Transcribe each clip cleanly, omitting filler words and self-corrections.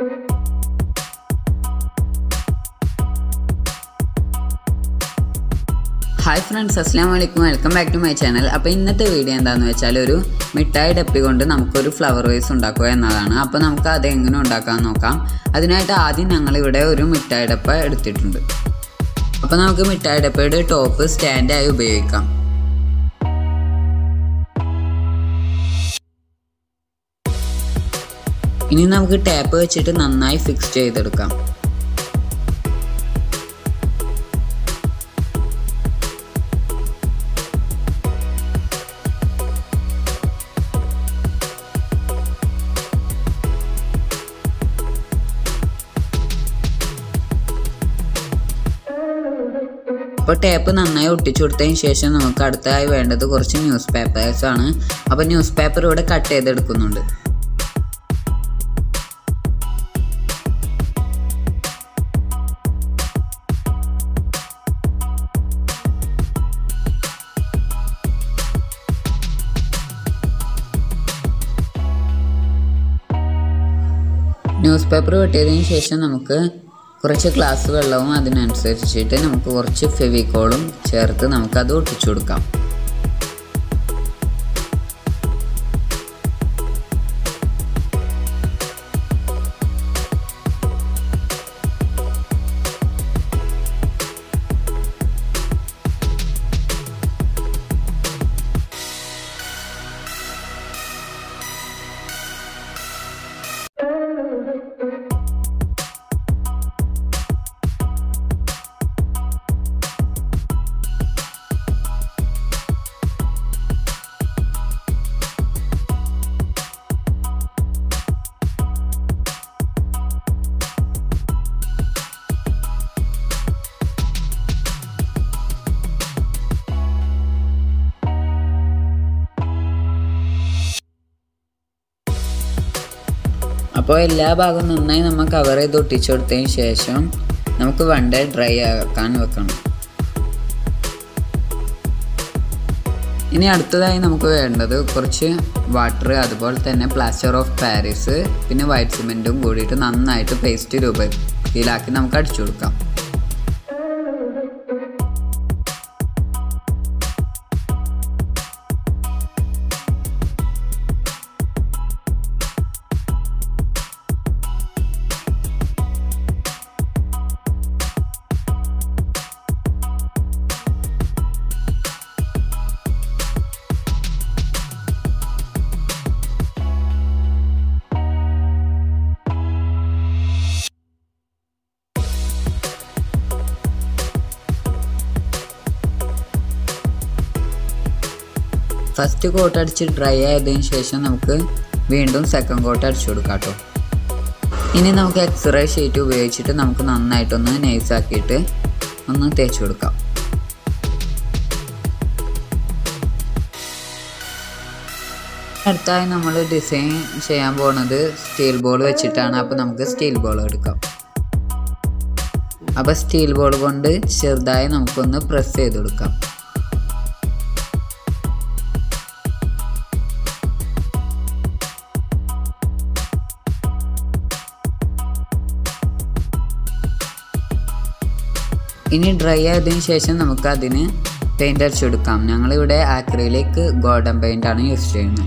Hi friends, Assalamualaikum. Welcome back to my channel. അപ്പോൾ ഇന്നത്തെ video എന്താണെന്ന് വെച്ചാൽ ഒരു മിഠായി ഡപ്പി കൊണ്ട് നമുക്കൊരു ഫ്ലവർ വേസ് ഉണ്ടാക്കുക എന്നതാണ്. അപ്പോൾ നമുക്ക് അത് എങ്ങനെ ഉണ്ടാക്കാമെന്ന് നോക്കാം. അതിനായിട്ട് ആദ്യം ഞങ്ങൾ ഇവിടെ ഒരു മിഠായി ഡപ്പ എടുത്തിട്ടുണ്ട്. അപ്പോൾ നമുക്ക് മിഠായി ഡപ്പയുടെ ടോപ്പ് സ്റ്റാൻഡായി ഉപയോഗിക്കാം. ഇനി നമുക്ക് ടാപ്പ് വെച്ചിട്ട് നന്നായി ഫിക്സ് ചെയ്തെടുക്കാം. അപ്പോൾ ടേപ്പ് നന്നായി ഒട്ടിച്ചു കൊടുത്തതിന് ശേഷം നമുക്ക് അടുത്തായി വേണ്ടത് കുറച്ച് ന്യൂസ് പേപ്പേഴ്സ് ആണ്. അപ്പോൾ ന്യൂസ് പേപ്പർ ഇവിടെ കട്ട് ചെയ്തെടുക്കുന്നുണ്ട്. ന്യൂസ് പേപ്പർ വെട്ടിയതിന് ശേഷം നമുക്ക് കുറച്ച് ഗ്ലാസ് വെള്ളവും അതിനനുസരിച്ചിട്ട് നമുക്ക് കുറച്ച് ഫെവിക്കോളും ചേർത്ത് നമുക്കത് ഒട്ടിച്ചു കൊടുക്കാം. അപ്പോൾ എല്ലാ ഭാഗവും നന്നായി നമ്മൾ കവർ ചെയ്ത് ഒട്ടിച്ചു കൊടുത്തതിന് ശേഷം നമുക്ക് വൺ ഡേ ഡ്രൈ ആക്കാൻ വെക്കണം. ഇനി അടുത്തതായി നമുക്ക് വേണ്ടത് കുറച്ച് വാട്ടർ, അതുപോലെ തന്നെ പ്ലാസ്റ്റർ ഓഫ് പാരീസ്, പിന്നെ വൈറ്റ് സിമെൻറ്റും കൂടിയിട്ട് നന്നായിട്ട് പേസ്റ്റ് രൂപത്തിലാക്കി നമുക്ക് അടിച്ചു കൊടുക്കാം. ഫസ്റ്റ് കോട്ട് അടിച്ച് ഡ്രൈ ആയതിനു ശേഷം നമുക്ക് വീണ്ടും സെക്കൻഡ് കോട്ട് അടിച്ചു കൊടുക്കാം കേട്ടോ. ഇനി നമുക്ക് എക്സ്റേ ഷീറ്റ് ഉപയോഗിച്ചിട്ട് നമുക്ക് നന്നായിട്ടൊന്ന് നൈസാക്കിയിട്ട് ഒന്ന് തേച്ച് കൊടുക്കാം. അടുത്തായി നമ്മൾ ഡിസൈൻ ചെയ്യാൻ പോകുന്നത് സ്റ്റീൽ ബോൾ വെച്ചിട്ടാണ്. അപ്പോൾ നമുക്ക് സ്റ്റീൽ ബോൾ എടുക്കാം. അപ്പോൾ സ്റ്റീൽ ബോൾ കൊണ്ട് ചെറുതായി നമുക്കൊന്ന് പ്രസ് ചെയ്ത് കൊടുക്കാം. ഇനി ഡ്രൈ ആയതിനു ശേഷം നമുക്ക് അതിന് പെയിൻ്റ് അടിച്ചെടുക്കാം. ഞങ്ങളിവിടെ ആക്രിലിക് ഗോൾഡൻ പെയിൻ്റ് ആണ് യൂസ് ചെയ്യുന്നത്.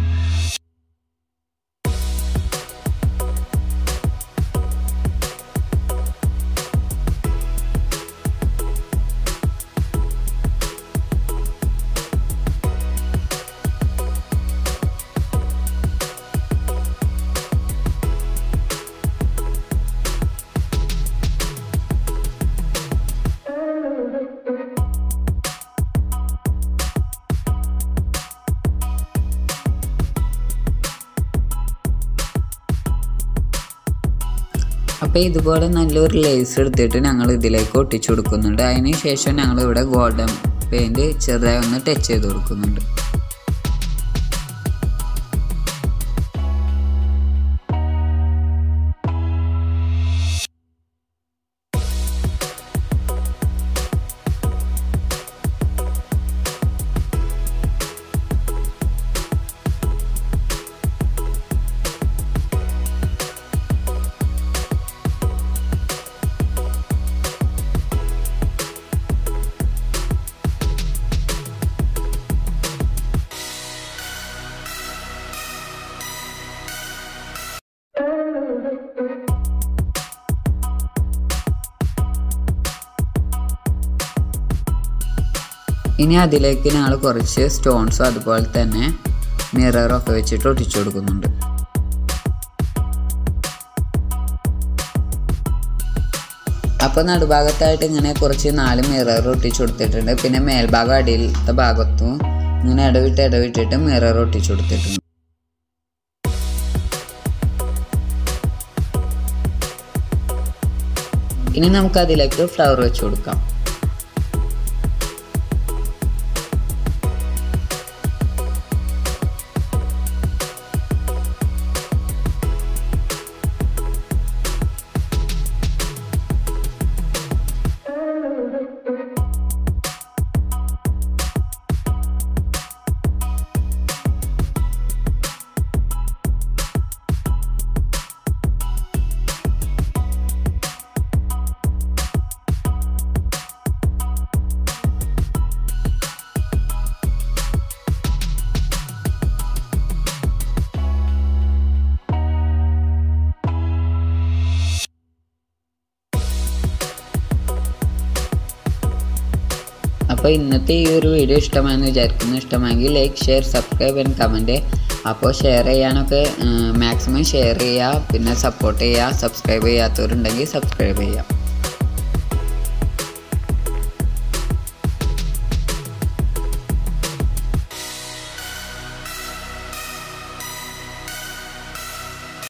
അപ്പോൾ ഇതുപോലെ നല്ലൊരു ലേസ് എടുത്തിട്ട് ഞങ്ങൾ ഇതിലേക്ക് ഒട്ടിച്ചു കൊടുക്കുന്നുണ്ട്. അതിന് ശേഷം ഞങ്ങളിവിടെ ഗോൾഡൻ പെയിൻറ് ചെറുതായി ഒന്ന് ടച്ച് ചെയ്ത് കൊടുക്കുന്നുണ്ട്. ഇനി അതിലേക്ക് ഞങ്ങൾ കുറച്ച് സ്റ്റോൺസും അതുപോലെ തന്നെ മിററൊക്കെ വെച്ചിട്ട് ഒട്ടിച്ചു കൊടുക്കുന്നുണ്ട്. അപ്പോൾ നടുഭാഗത്തായിട്ട് ഇങ്ങനെ കുറച്ച് 4 മിറർ ഒട്ടിച്ചു കൊടുത്തിട്ടുണ്ട്. പിന്നെ മേൽഭാഗം അടിയിലത്തെ ഭാഗത്തും ഇങ്ങനെ ഇടവിട്ടിട്ട് മിറർ ഒട്ടിച്ചു കൊടുത്തിട്ടുണ്ട്. ഇനി നമുക്ക് അതിലേക്ക് ഫ്ലവർ വെച്ച് കൊടുക്കാം. അപ്പോൾ ഇന്നത്തെ ഈ ഒരു വീഡിയോ ഇഷ്ടമായെന്ന് വിചാരിക്കുന്നു. ഇഷ്ടമായെങ്കിൽ like, share, subscribe and comment. അപ്പോൾ ഷെയർ ചെയ്യാനൊക്കെ മാക്സിമം ഷെയർ ചെയ്യുക, പിന്നെ സപ്പോർട്ട് ചെയ്യുക. സബ്സ്ക്രൈബ് ചെയ്യാത്തവരുണ്ടെങ്കിൽ സബ്സ്ക്രൈബ് ചെയ്യുക.